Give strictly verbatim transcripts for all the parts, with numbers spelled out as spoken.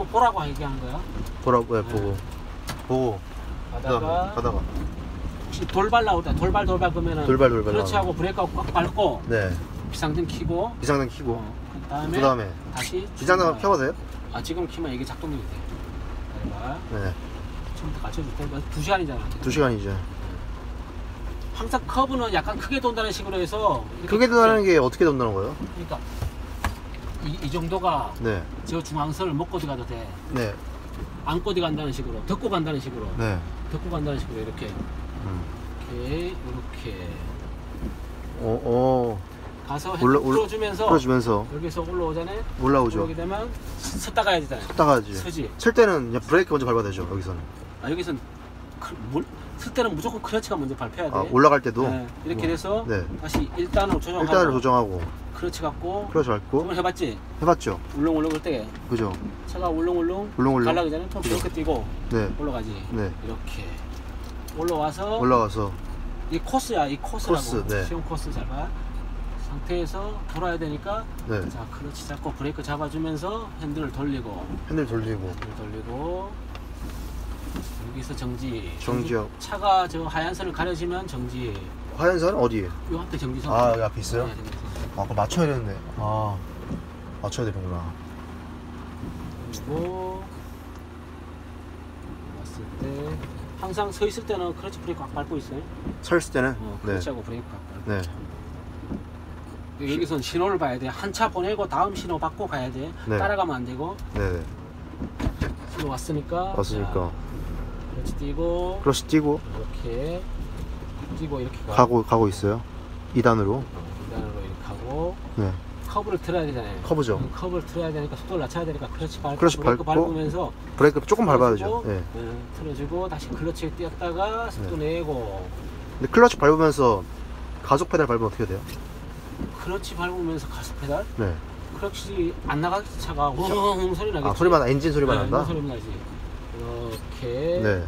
보라고 얘기하는 거야. 보라고, 네, 네. 보고. 보고. 가다가, 가다가. 혹시 돌발 나오다. 돌발, 돌발 그러면은. 돌발, 돌발. 그렇지 하고 브레이크하고 꽉 밟고. 네. 비상등 켜고. 비상등 켜고. 어, 그 다음에. 그 다음에. 다시. 비상등 켜도 돼요? 아, 지금 키면 이게 작동이 돼. 봐. 네. 처음부터 가르쳐줄 테니까 두 시간이잖아. 두 시간이죠. 항상 커브는 약간 크게 돈다는 식으로 해서. 크게 돈다는 게 어떻게 돈다는 거예요? 그러니까. 이, 이 정도가. 네. 저 중앙선을 먹고 들어가도 돼. 네. 안고 들어간다는 식으로. 덮고 간다는 식으로. 네. 덮고 간다는 식으로 이렇게. 음. 이렇게. 이렇게. 어, 어. 가서 올라, 핸들 풀어주면서. 풀어주면서. 여기서 올라오잖아요. 올라오죠. 올라오게 되면 섰다 가야 되잖아요. 섰다 가야지. 서지. 칠 때는 그냥 브레이크 먼저 밟아야 되죠, 여기서는. 아, 여기선 크, 뭘, 설 때는 무조건 클러치가 먼저 밟혀야 돼. 아, 올라갈 때도? 네, 이렇게 돼서 네. 다시 일 단으로 조정하고 일 단으로 조정하고 클러치 갖고 클러치 밟고 한번 해봤지? 해봤죠. 울렁울렁 할 때 그죠? 차가 울렁울렁 울렁울렁. 가려기 전에 또 브레이크 띄고 네. 올라가지. 네. 이렇게 올라와서 올라가서 이 코스야, 이 코스라고. 코스, 네. 시험 코스 잘 봐. 상태에서 돌아야 되니까 네. 자, 클러치 잡고 브레이크 잡아주면서 핸들을 돌리고 핸들 돌리고 핸들 돌리고 여기서 정지. 정지하고. 차가 저 하얀 선을 가려지면 정지. 하얀 선 어디에? 요 앞에 정지선. 아, 여기 앞에 있어요? 네, 정지선. 아, 그거 맞춰야 되는데. 아, 맞춰야 되는구나. 그리고 왔을 때 항상 서 있을 때는 클러치 브레이크 꽉 밟고 있어요. 서 있을 때는? 어, 네. 클러치하고 브레이크 꽉 밟고. 네. 여기선 신호를 봐야 돼. 한 차 보내고 다음 신호 받고 가야 돼. 네. 따라가면 안 되고. 네네. 신호 왔으니까. 왔으니까. 자, 클러치 띄고. 클러치 띄고 이렇게 띄고 이렇게 가. 가고, 가고 있어요. 이 단으로. 이 단으로 이렇게 하고. 네. 커브를 틀어야 되잖아요. 커브죠. 음, 커브를 틀어야 되니까 속도를 낮춰야 되니까 클러치 밟고 클러치 브레이크 밟고, 밟으면서 브레이크 조금 밟아야 되죠. 틀어주고, 네. 네, 틀어주고 다시 클러치에 띄었다가 속도 네. 내고 근데 클러치 밟으면서 가속 페달 밟으면 어떻게 돼요? 클러치 밟으면서 가속 페달? 네. 클러치 안 나가겠지 차가 웅웅 소리 나겠지. 아, 소리만, 엔진 소리만 네, 난다? 소리 나지. 이렇게. 네.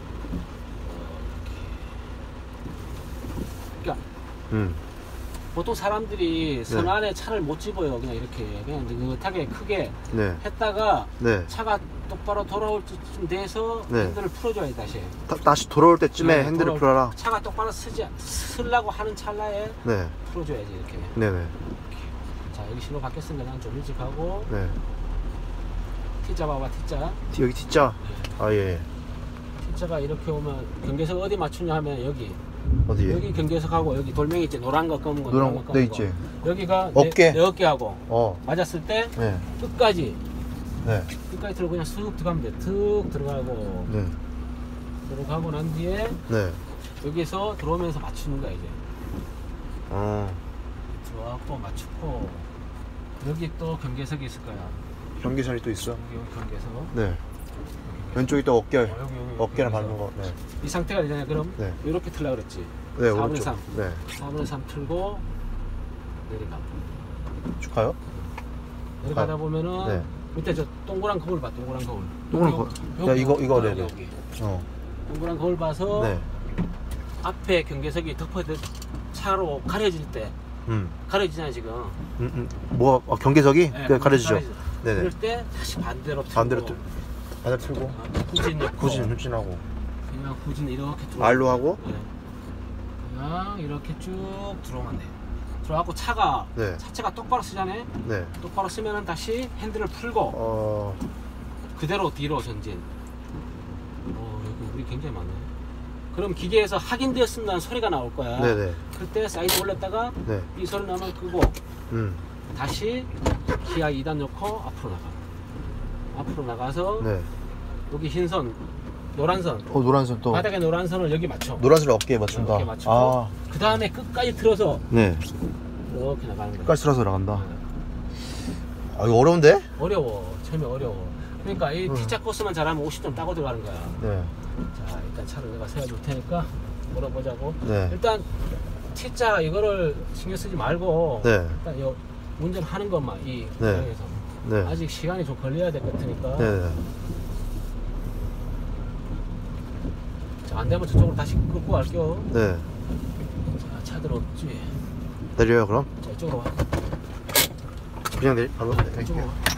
그러니까 음. 보통 사람들이 선 네. 안에 차를 못 집어요. 그냥 이렇게 그냥 느긋하게 크게 네. 했다가 네. 차가 똑바로 돌아올 때쯤 돼서 네. 핸들을 풀어줘야 돼 다시. 다, 다시 돌아올 때쯤에 네, 핸들을 돌아올- 풀어라. 차가 똑바로 쓰지 쓰려고 하는 찰나에 네. 풀어줘야지 이렇게. 네네. 자, 여기 신호 바뀌었으니까 난 좀 일찍 하고. 네. T자 봐봐, T자. T- 여기 T자? 아, 예. T자가 이렇게 오면 경계석 어디 맞추냐 하면 여기. 어디에? 여기 경계석하고 여기 돌멩이 있지, 노란 거 검은 거. 노란 거 거, 검은 네, 거. 있지. 여기가 어깨. 내, 내 어깨하고 어. 맞았을 때 네. 끝까지 네. 끝까지 들어 그냥 쑥 들어가면 돼. 툭 들어가고 네. 들어가고 난 뒤에 네. 여기서 들어오면서 맞추는 거야 이제. 어. 들어왔고 맞추고 여기 또 경계석이 있을 거야. 경계선이 또 있어? 여기 경계석. 네. 왼쪽이 또 어깨, 어, 여기, 여기 어깨랑 경계석. 밟는 거. 네. 이 상태가 되잖아요. 그럼 네. 이렇게 틀라 그랬지. 네, 사분의 오른쪽. 삼. 네. 사분의 삼 틀고 내려가. 쭉 가요? 내려가다 보면은 네. 밑에 저 동그란 거울 봐. 동그란 거울. 동그란 여기, 거울. 야, 이거, 이거, 아, 네네. 여기. 어. 동그란 거울 봐서 네. 앞에 경계석이 덮어져 차로 가려질 때 음. 가려지잖아요 지금. 음, 음. 뭐, 어, 경계석이? 네, 그 가려지죠? 가려지죠. 네네. 그럴 때 다시 반대로 틀고 반대로 틀, 반대로 틀고. 아, 후진 넣고 후진, 후진하고. 그냥 후진 이렇게 들어. 알로 하고. 네. 그냥 이렇게 쭉 들어오면 돼. 들어가고 차가 네. 차체가 똑바로 쓰잖아요. 네. 똑바로 쓰면은 다시 핸들을 풀고 어, 그대로 뒤로 전진. 어, 여기 우리 굉장히 많네. 그럼 기계에서 확인되었습니다는 소리가 나올 거야. 네네. 그때 사이드 올렸다가 네. 이 소리 나면 끄고 음. 다시 기아 이 단 넣고 앞으로 나가. 앞으로 나가서 네. 여기 흰선, 노란선, 어, 노란선 또. 바닥에 노란선을 여기 맞춰. 노란선을 어깨에 맞춘다. 어깨에 맞추고 아. 그 다음에 끝까지 틀어서 네. 이렇게 나가는 거야. 끝까지 틀어서 나간다. 아, 이거 어려운데? 어려워. 처음에 어려워. 그러니까 이 음. T자 코스만 잘하면 오십 점 따고 들어가는 거야. 네. 자, 일단 차를 내가 세워줄 테니까 물어보자고. 네. 일단 T자 이거를 신경 쓰지 말고 네. 일단 요 운전하는 것만 이 네. 과정에서 네. 아직 시간이 좀 걸려야 될 것 같으니까. 네. 자, 안 되면 저쪽으로 다시 끌고 갈게요. 네. 자, 차 들어오지. 내려요, 그럼? 자, 이쪽으로 와. 그냥 내리, 바로 내릴게요. 이쪽으로 와.